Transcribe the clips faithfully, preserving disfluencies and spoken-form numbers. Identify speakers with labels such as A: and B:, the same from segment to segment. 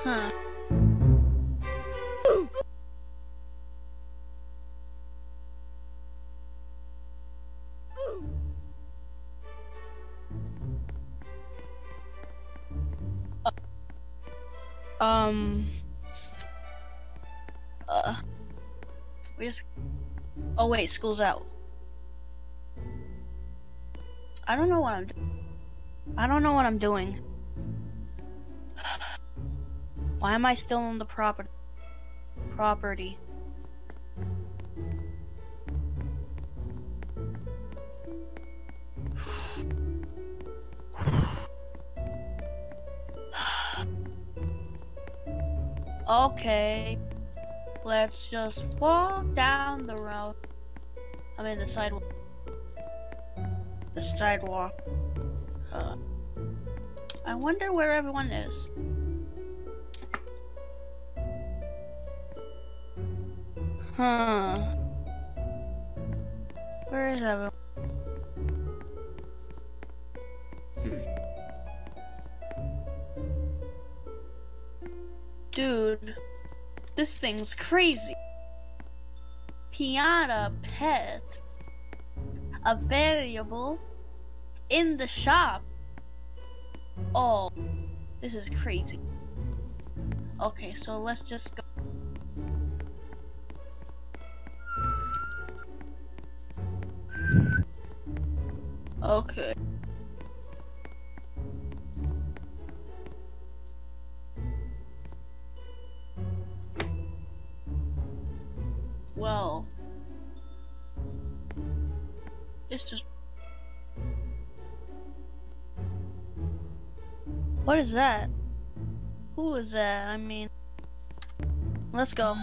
A: Huh. Um. Uh. We just. Oh wait, school's out. I don't know what I'm. I don't know what I'm doing. Why am I still on the property? Property. Okay. Let's just walk down the road. I mean the sidewalk. The sidewalk. Uh, I wonder where everyone is. Huh. Where is everyone? Hmm. Dude, this thing's crazy. Piranha pet. A variable in the shop. Oh, this is crazy. Okay, so let's just go. Okay. Well, it's just. What is that? Who is that? I mean, let's go.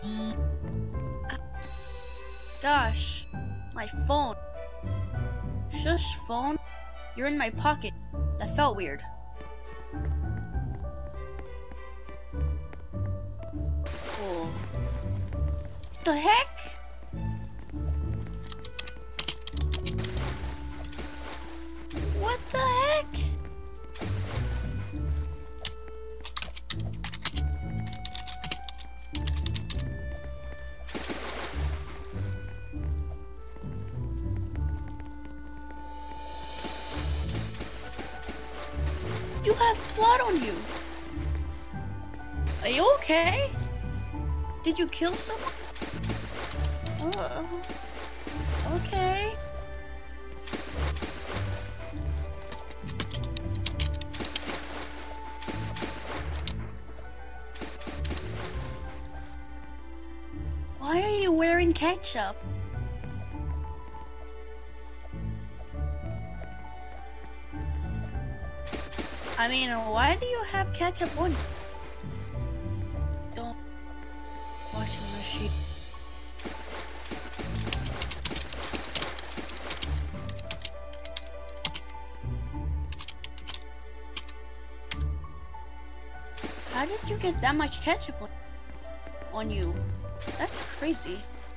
A: Gosh, my phone. Shush, phone. You're in my pocket. That felt weird. Whoa. What the heck? What the heck? You have blood on you. Are you okay? Did you kill someone? Uh, okay. Why are you wearing ketchup? I mean, why do you have ketchup on you? Don't. Washing machine. How did you get that much ketchup on, on you? That's crazy.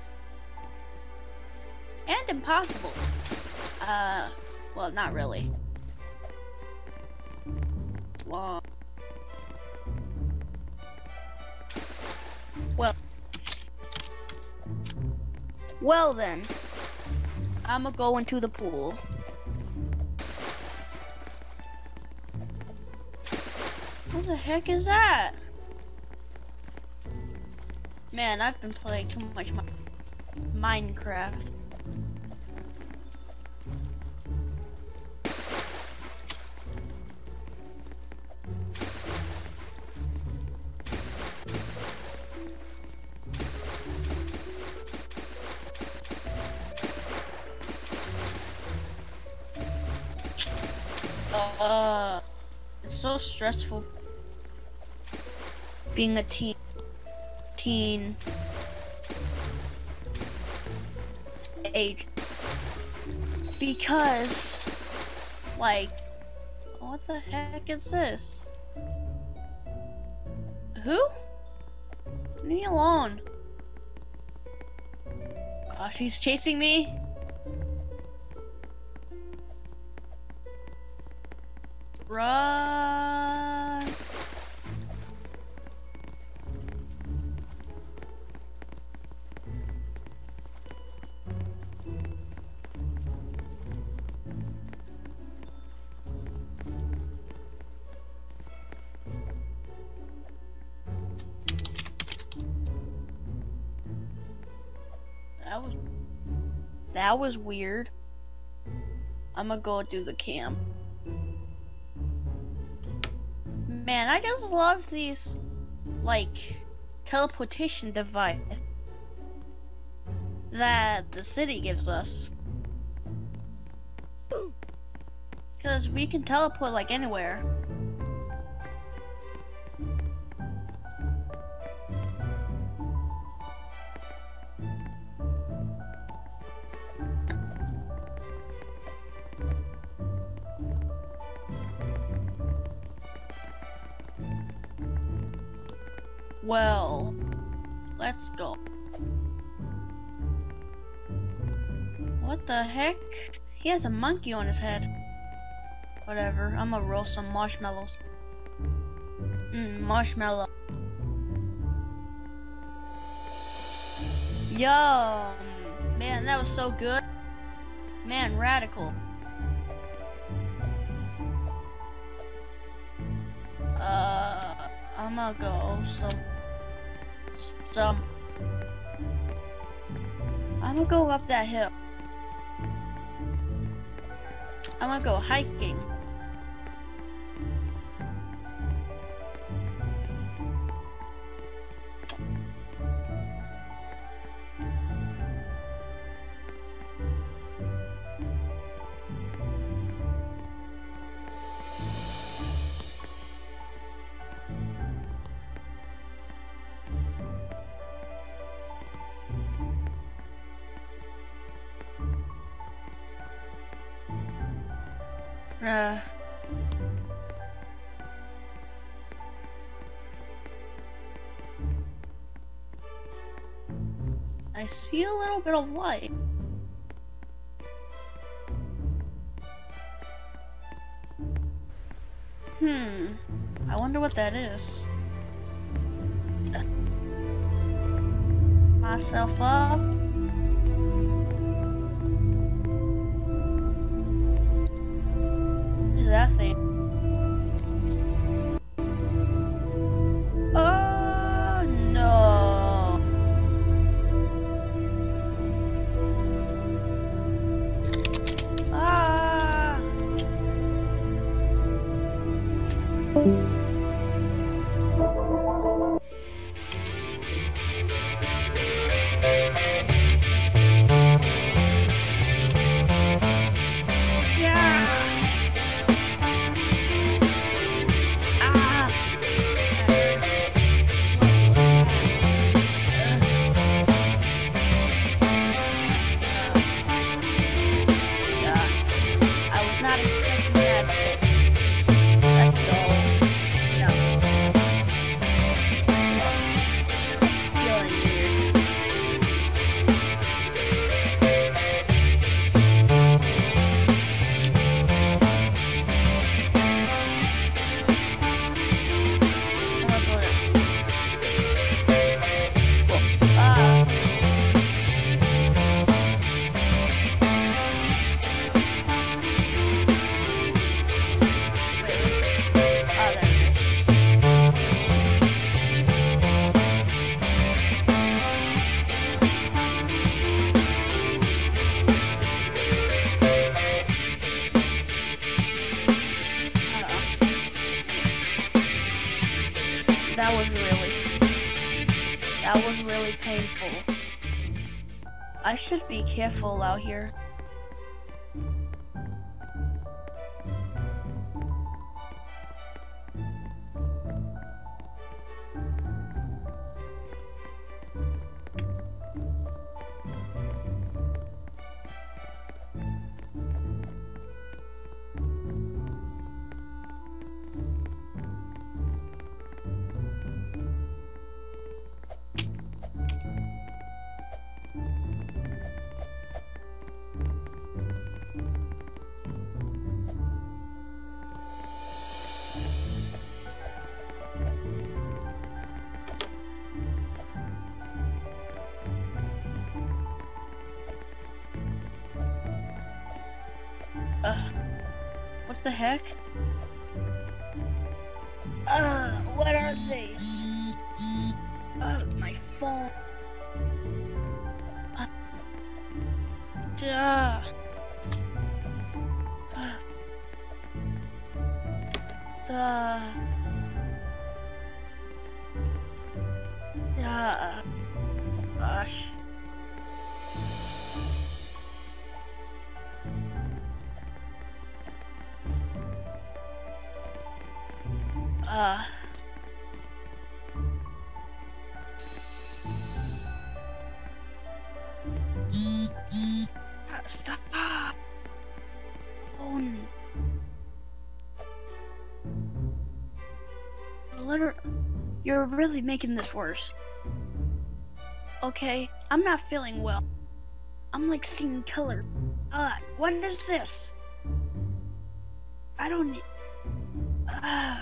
A: And impossible. Uh, well, not really. Wow. Well. Well then. I'ma go into the pool. What the heck is that? Man, I've been playing too much Mi- Minecraft. Uh, it's so stressful being a teen. Teen age. Because, like, what the heck is this? Who? Leave me alone. Gosh, he's chasing me. Run. That was that was weird. I'm gonna go do the camp. Man, I just love these like teleportation device that the city gives us. Cause we can teleport like anywhere. Well, let's go. What the heck? He has a monkey on his head. Whatever, I'm gonna roll some marshmallows. Mmm, marshmallow. Yum! Man, that was so good. Man, radical. Uh, I'm gonna go some... Some... I'm gonna go up that hill. I'm gonna go hiking. Uh, I see a little bit of light. Hmm, I wonder what that is. Myself up. That thing. Oh no. Ah. That was really, that was really painful. I should be careful out here. Uh, what the heck? Uh, what are these? Uh, my phone. Uh, Duh. Duh. Duh. Gosh. Uh. Stop. Oh no. Literally, you're really making this worse. Okay, I'm not feeling well. I'm like seeing color. Uh, what is this? I don't need. Uh,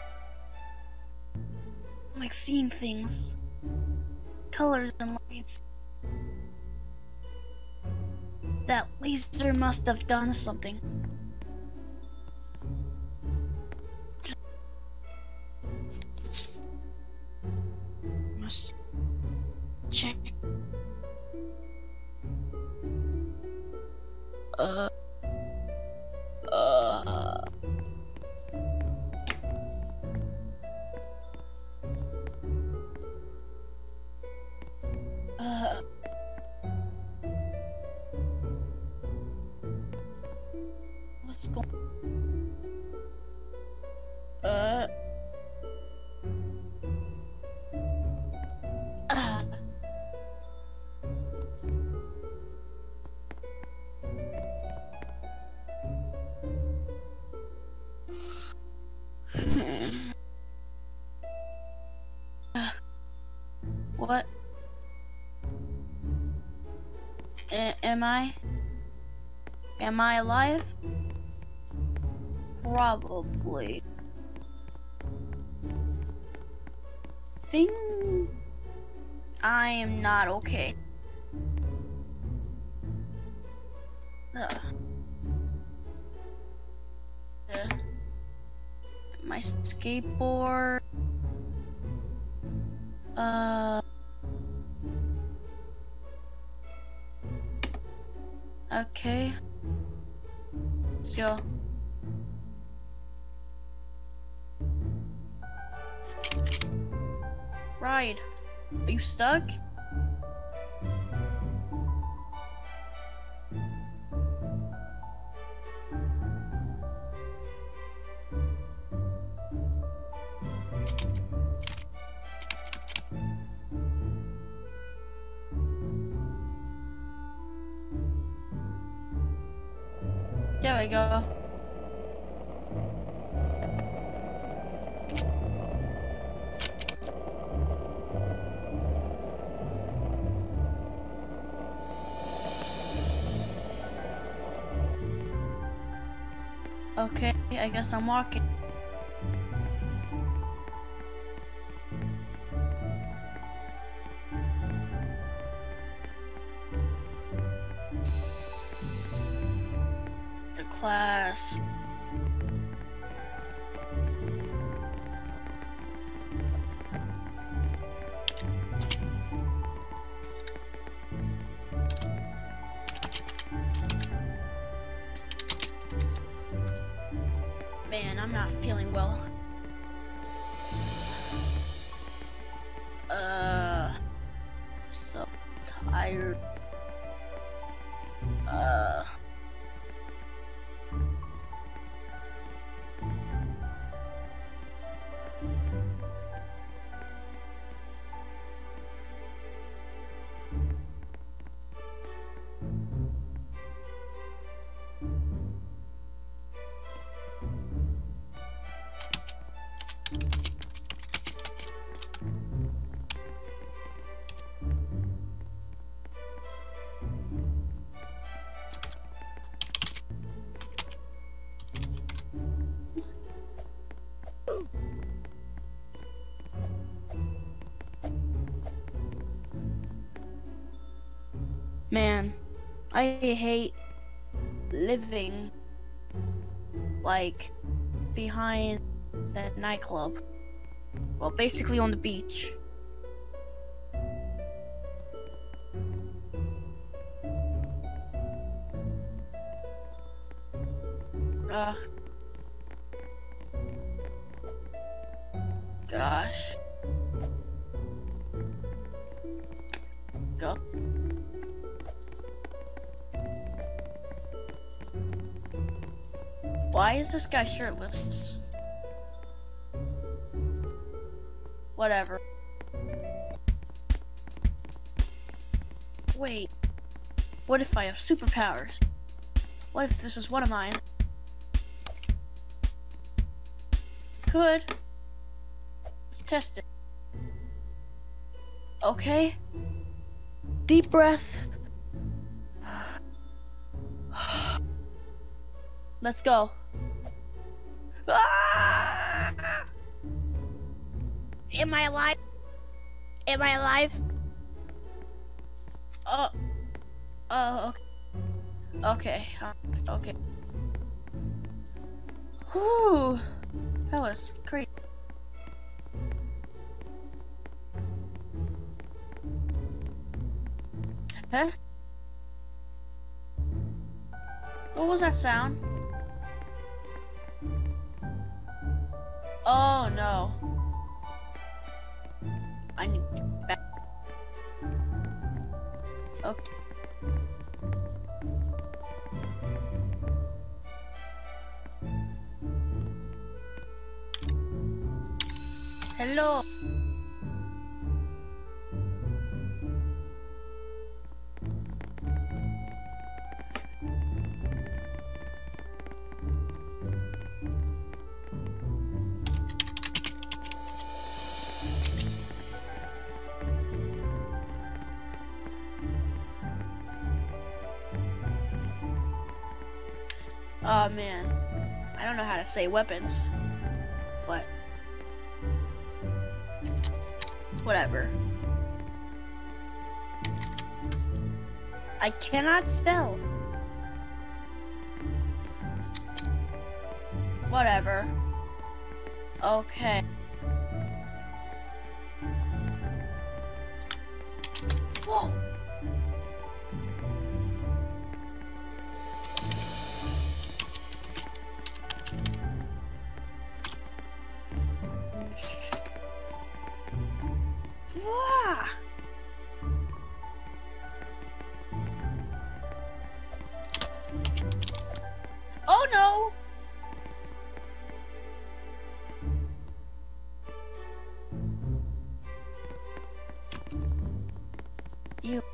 A: I'm like seeing things. Colors and lights. That laser must have done something. Must check. Uh. Uh. Uh. What's going? Uh. Uh. What? A am I? Am I alive? Probably. Think I am not okay. Ugh. Uh, my skateboard. Uh. Okay. Let's go. Ride. Are you stuck? There we go. Okay, I guess I'm walking. The class. Man, I'm not feeling well. Uh, so tired. Uh. Man, I hate living like behind that nightclub. Well, basically on the beach. Uh. Gosh. Go. Why is this guy shirtless? Whatever. Wait. What if I have superpowers? What if this was one of mine? Could. Let's test it. Okay. Deep breath. Let's go. Ah! Am I alive? Am I alive? Oh. Oh, okay. Okay. Okay. Whew. That was crazy. Huh? What was that sound? Oh no. I need to back. Okay. Hello. Oh man, I don't know how to say weapons, but whatever. I cannot spell. Whatever. Okay. Whoa. Wah. Oh no! You.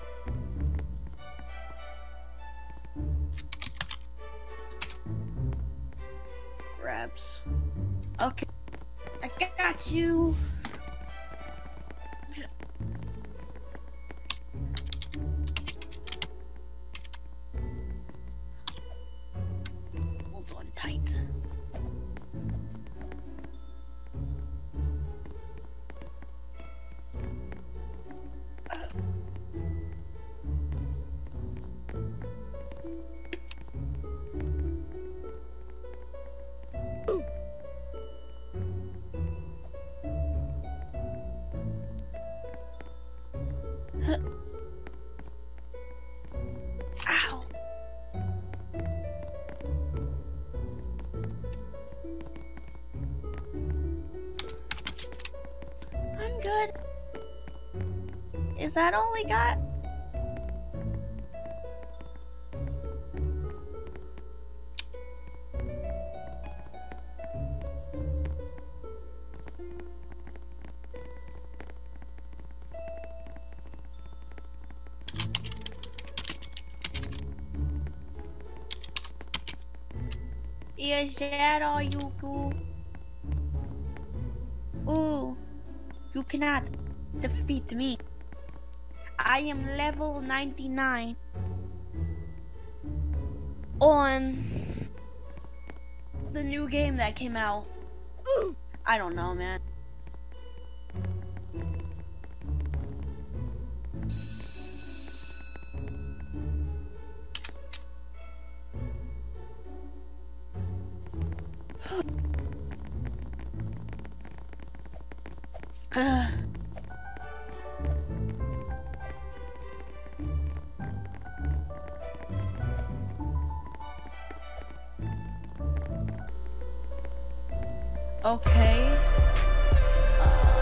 A: Grabs. Okay. I got you. Hold on tight. Ow. I'm good. Is that all we got? Is that all you do? Ooh, you cannot defeat me. I am level ninety-nine on the new game that came out. I don't know, man. Uh. Okay. Uh,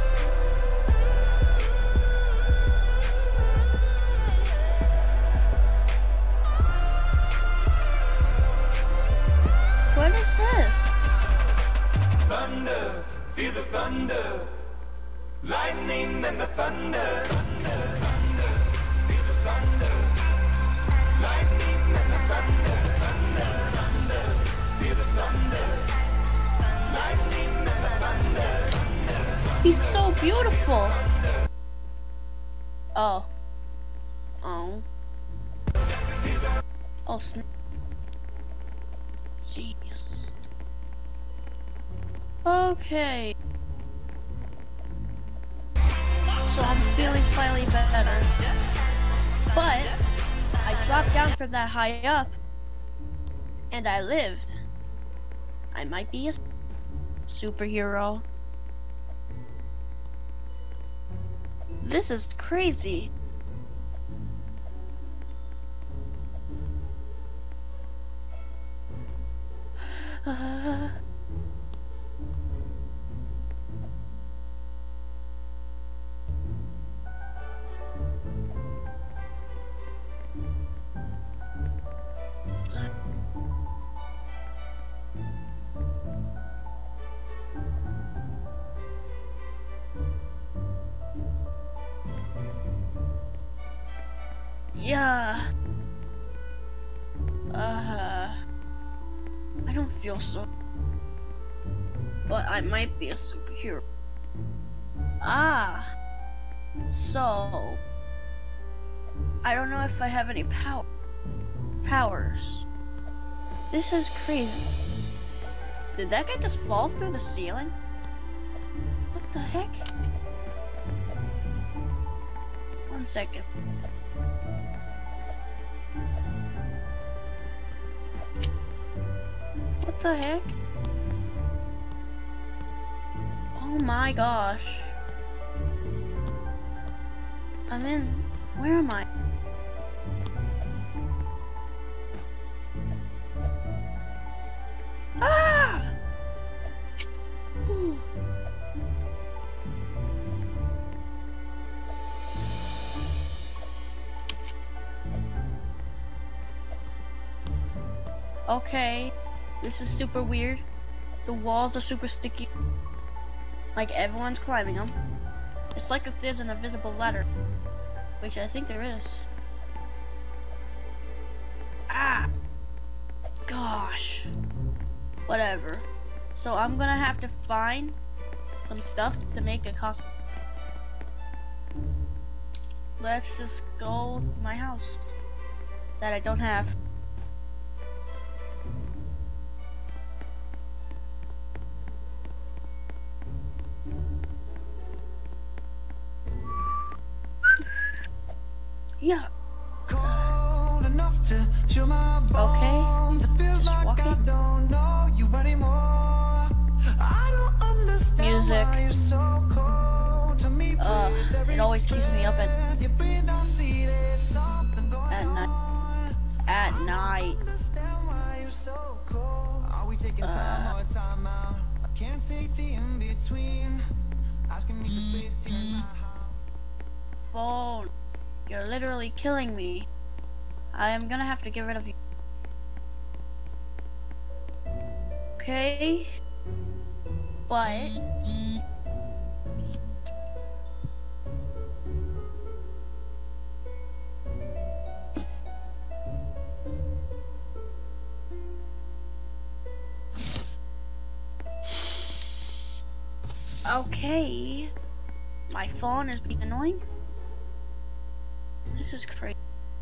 A: what is this?
B: Thunder, feel the thunder, lightning and the thunder, thunder, thunder, feel the thunder, lightning and the thunder, thunder, thunder, feel the thunder, lightning and the thunder, thunder.
A: He's so beautiful. Oh. Oh. Oh, snap. Jeez. Okay. So I'm feeling slightly better. But I dropped down from that high up and I lived. I might be a superhero. This is crazy. Uh, yeah. Uh, I don't feel so. But I might be a superhero. Ah. So. I don't know if I have any power. Powers. This is crazy. Did that guy just fall through the ceiling? What the heck? One second. What the heck? Oh my gosh. I'm in. Where am I? Ah! Ooh. Okay. This is super weird. The walls are super sticky. Like everyone's climbing them. It's like if there's an invisible ladder. Which I think there is. Ah! Gosh. Whatever. So I'm gonna have to find some stuff to make a costume. Let's just go to my house that I don't have. Yeah.
B: Cold enough to chill my bones.
A: Okay.
B: It feels
A: Just
B: like
A: walking.
B: I don't know you anymore. I don't understand
A: Music.
B: why you're so cold to me.
A: Uh, it always keeps me up at
B: You breathe, I see there's something going
A: at night.
B: on.
A: At night.
B: Understand why you're so cold. Are we taking time
A: Uh,
B: or time out? I can't take the in between. Asking me for space here in my house.
A: Phone. You're literally killing me. I am gonna have to get rid of you. Okay. But okay. My phone is being annoying. This is crazy.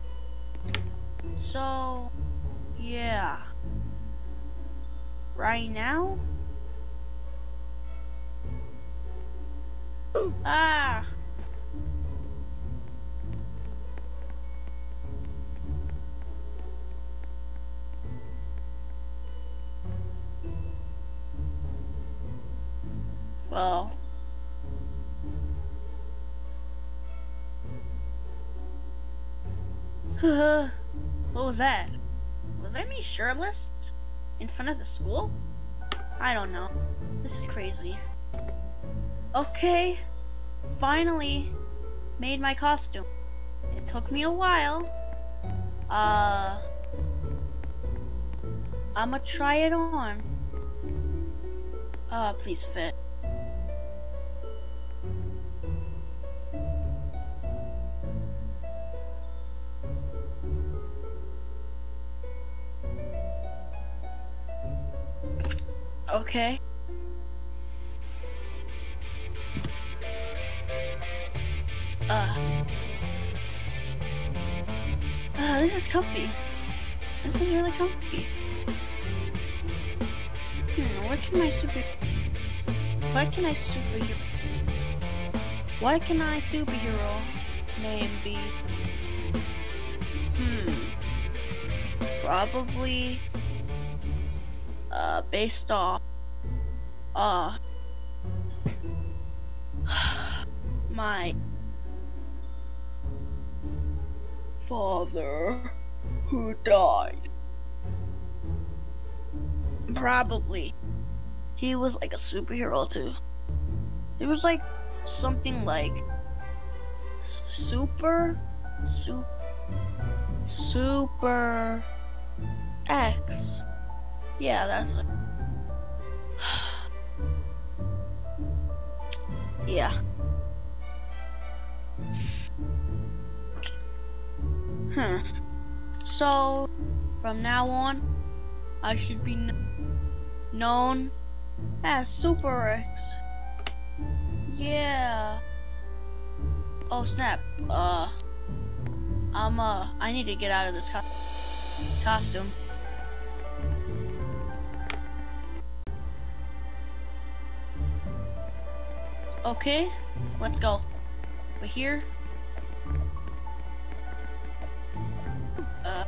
A: So, yeah. Right now? Ah! Well. What was that? Was that me shirtless? In front of the school? I don't know. This is crazy. Okay, finally made my costume. It took me a while. Uh, I'ma try it on. Uh, please fit. Okay. Uh, uh, this is comfy. This is really comfy. Hmm, what can my super... What can I superhero... What can I superhero name be? Hmm. Probably... Uh, based off... Uh... my... father who died. Probably. He was like a superhero too. It was like something like s- super, super, super X. Yeah, that's it. Yeah. Huh. So, from now on, I should be kn- known as Super X. Yeah. Oh snap. Uh, I'm uh, I need to get out of this co- costume. Okay, let's go. But here. Uh.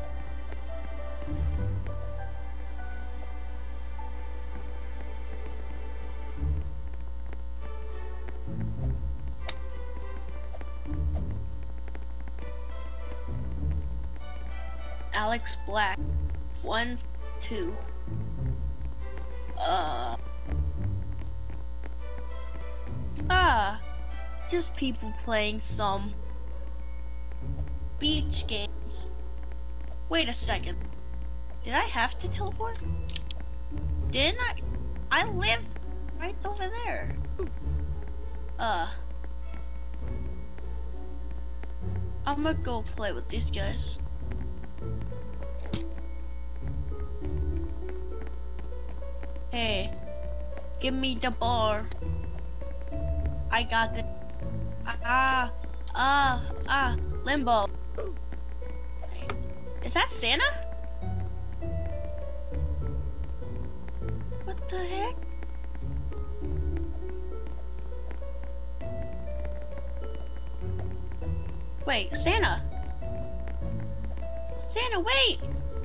A: Alex Black. One, two. Uh. Ah. Just people playing some beach games. Wait a second. Did I have to teleport? Didn't I? I live right over there. Uh. I'm gonna go play with these guys. Hey, give me the bar. I got the. Ah, ah, ah, Limbo. Is that Santa? What the heck? Wait, Santa. Santa, wait.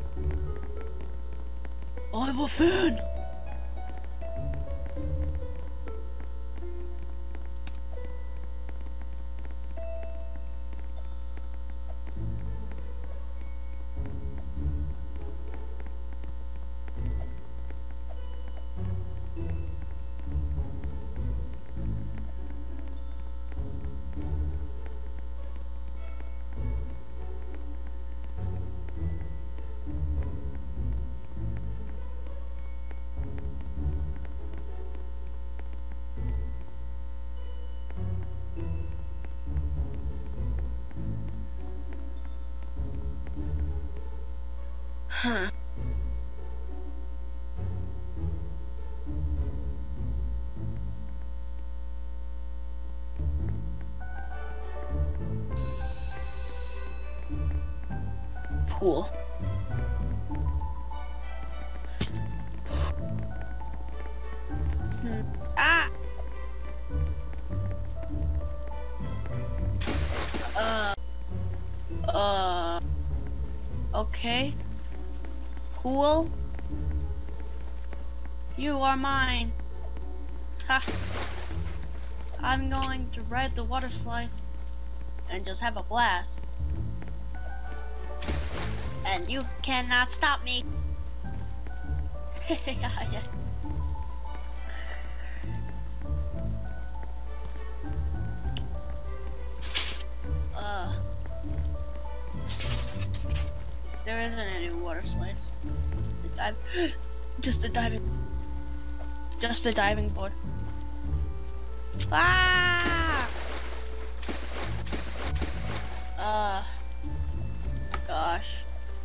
A: I'm a fan. Huh. Pool. Hmm. Ah. Uh. Uh. Okay. Cool. You are mine. Ha. I'm going to ride the water slides and just have a blast. And you cannot stop me. than any water slides. The dive, just a diving, just a diving board. Ah! Uh, gosh.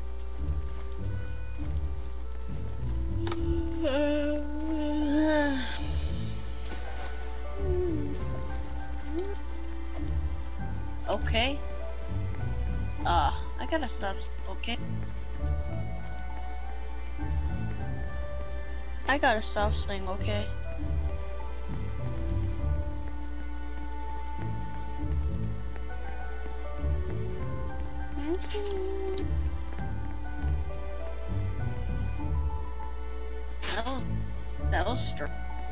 A: Okay. Uh, I gotta stop. Okay. I gotta stop saying okay. That was, that was strange.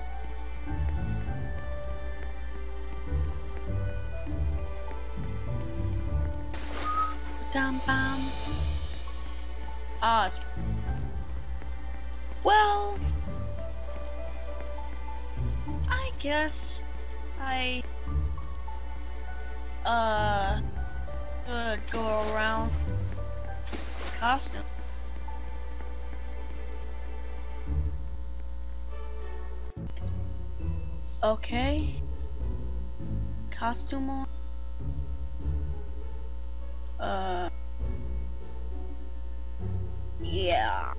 A: Dum bum. Ah, it's... well, I guess I uh could go around costume. Okay, costume on. Uh, yeah.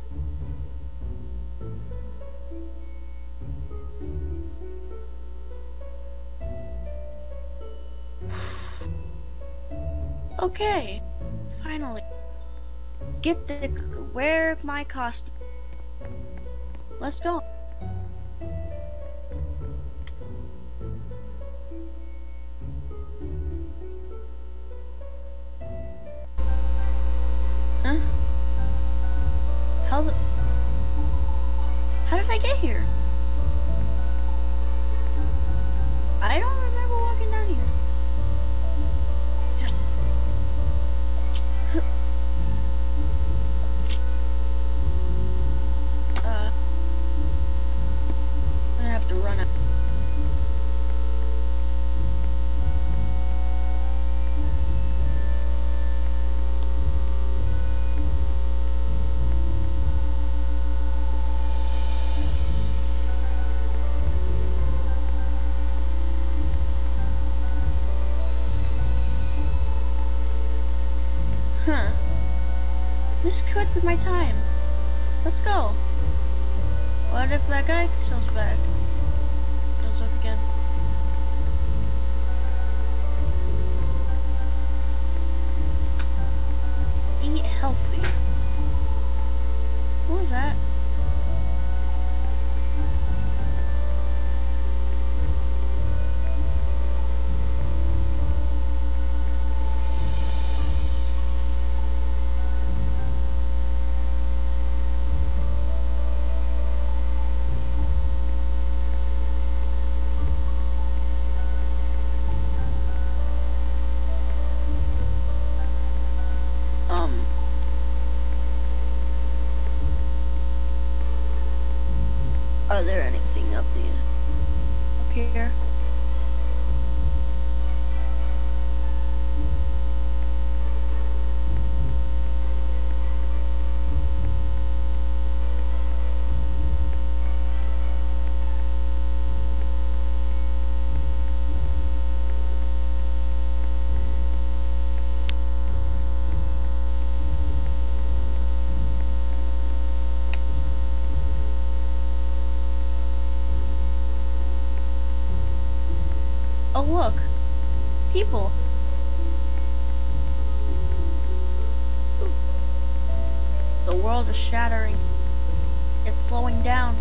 A: Okay, finally. Get the, wear my costume. Let's go. Huh? How the, how did I get here? I don't remember walking down here. uh, I'm gonna have to run out. Huh. This could be my time. Let's go. What if that guy shows back? Shows up again. Eat healthy. What was that? Um. Are there anything up these up here? Oh look, people. The world is shattering. It's slowing down.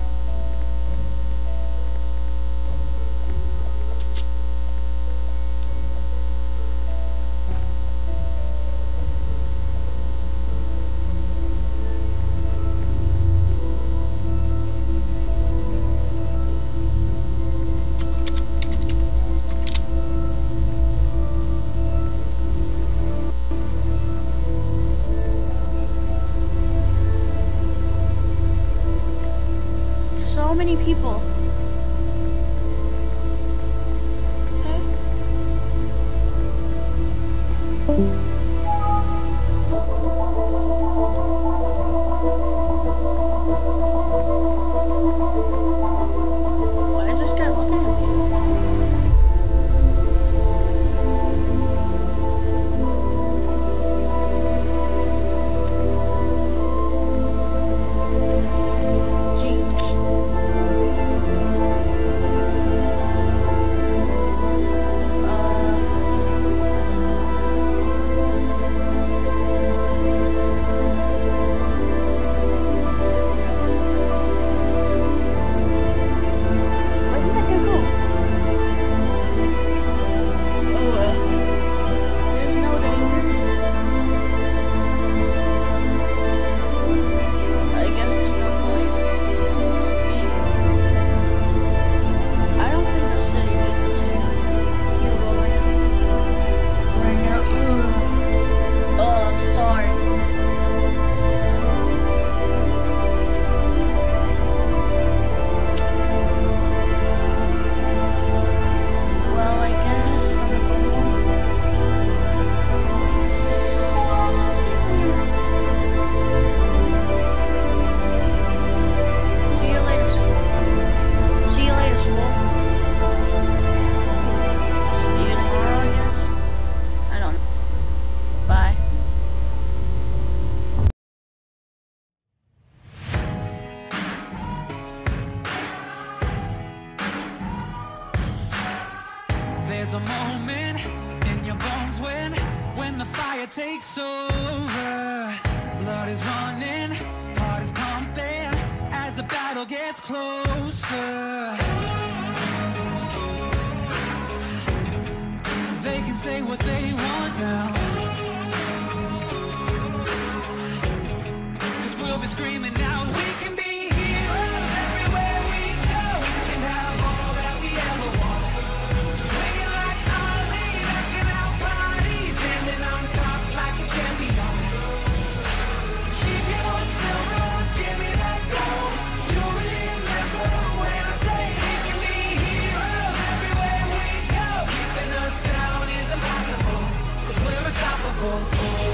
C: There's a moment in your bones when, when the fire takes over. Blood is running, heart is pumping, as the battle gets closer. They can say what they want now, 'cause we'll be screaming out, we can be heroes everywhere we go. We can have all that we ever want. Swinging like Ali, knocking out bodies, standing on top like a champion. Keep your silver, give me that gold. You'll remember when I say we can be heroes everywhere we go. Keeping us down is impossible, 'cause we're unstoppable. Oh.